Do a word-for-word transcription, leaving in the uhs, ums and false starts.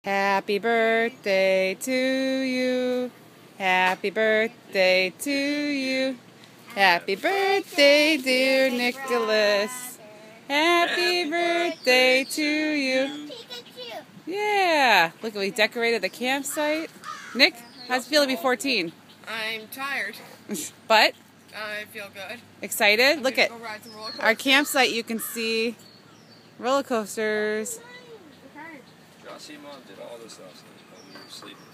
Happy birthday to you. Happy birthday to you. Happy birthday, dear Nicholas. Happy birthday to you. Yeah. Look, we decorated the campsite. Nick, how's it feel to be fourteen? I'm tired. But? I feel good. Excited? I'm Look at our campsite. You can see roller coasters. Jossie Mom did all this last night while we were sleeping.